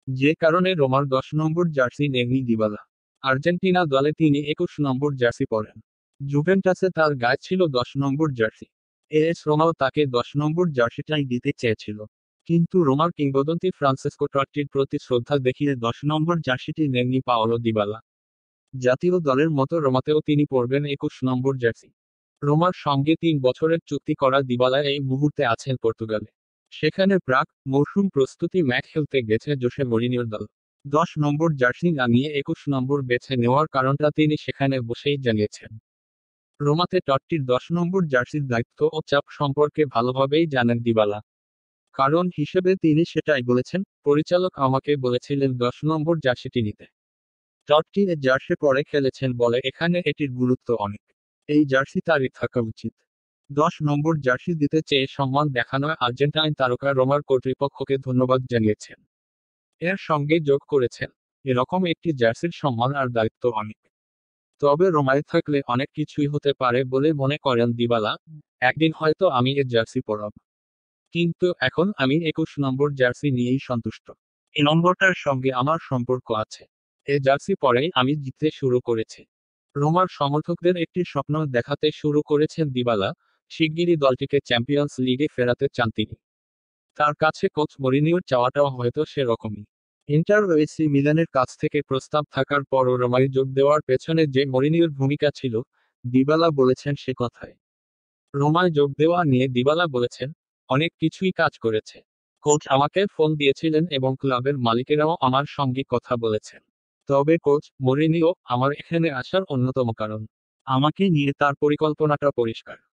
যে কারণে রোমার 10 নম্বর জার্সি নেননি দিবালা। আর্জেন্টিনা দলে তিনি 21 নম্বর জার্সি পরেন। জুভেন্টাসে তার গায়ে ছিল 10 নম্বর জার্সি। এএস রোমাও তাকে 10 নম্বর জার্সিটাই দিতে চেয়েছিল, কিন্তু রোমার কিংবদন্তি ফ্রান্সেসকো টট্টির প্রতি শ্রদ্ধা দেখিয়ে 10 নম্বর জার্সিটি নেননি পাওলো দিবালা। জাতীয় দলের মতো রোমাতেও তিনি পরবেন 21 নম্বর জার্সি। রোমার সঙ্গে 3 বছরের চুক্তি করা দিবালা এই মুহূর্তে আছেন পর্তুগালে। সেখানে প্রাক মৌসুম প্রস্তুতি ম্যাচ খেলতে গেছে জোসে মরিনিওর দল। 10 নম্বর জার্সি না নিয়ে 21 নম্বর বেছে নেওয়ার কারণটা তিনি সেখানে বসেই জানিয়েছেন। রোমাতে টট্টির 10 নম্বর জার্সির দায়িত্ব ও চাপ সম্পর্কে ভালোভাবেই জানেন দিবালা। কারণ হিসেবে তিনি সেটাই বলেছেন, পরিচালক আমাকে বলেছিলেন 10 নম্বর জার্সিটি নিতে। টট্টি এ জার্সি পরে খেলেছেন বলে এখানে এটির গুরুত্ব অনেক। এই জার্সি তারই থাকা উচিত। 10 নম্বর জার্সি দিতে চেয়ে সম্মান দেখানোয় আর্জেন্টাইন তারকা রোমার কর্তৃপক্ষকে ধন্যবাদ জানিয়েছেন। এর সঙ্গে যোগ করেছেন, এরকম একটি জার্সির সম্মান আর দায়িত্ব অনেক। তবে রোমায় থাকলে অনেক কিছুই হতে পারে বলে মনে করেন দিবালা। একদিন হয়তো আমি এ জার্সি পরাব, কিন্তু এখন আমি 21 নম্বর জার্সি নিয়েই সন্তুষ্ট। এই নম্বরটার সঙ্গে আমার সম্পর্ক আছে। এ জার্সি পরেই আমি জিততে শুরু করেছি। রোমার সমর্থকদের একটি স্বপ্ন দেখাতে শুরু করেছেন দিবালা। শিগগিরই দলটিকে চ্যাম্পিয়ন্স লিগে ফেরাতে চান তিনি। তার কাছে কোচ মরিনিওর চাওয়াটাও হয়তো সেরকমই। ইন্টার এসি মিলানের কাছ থেকে প্রস্তাব থাকার পরও রোমায় যোগ দেওয়ার পেছনে যে মরিনিওর ভূমিকা ছিল, দিবালা বলেছেন সে কথায়। রোমায় যোগ দেওয়া নিয়ে দিবালা বলেছেন, অনেক কিছুই কাজ করেছে। কোচ আমাকে ফোন দিয়েছিলেন এবং ক্লাবের মালিকেরাও আমার সঙ্গে কথা বলেছেন। তবে কোচ মরিনিও আমার এখানে আসার অন্যতম কারণ। আমাকে নিয়ে তার পরিকল্পনাটা পরিষ্কার।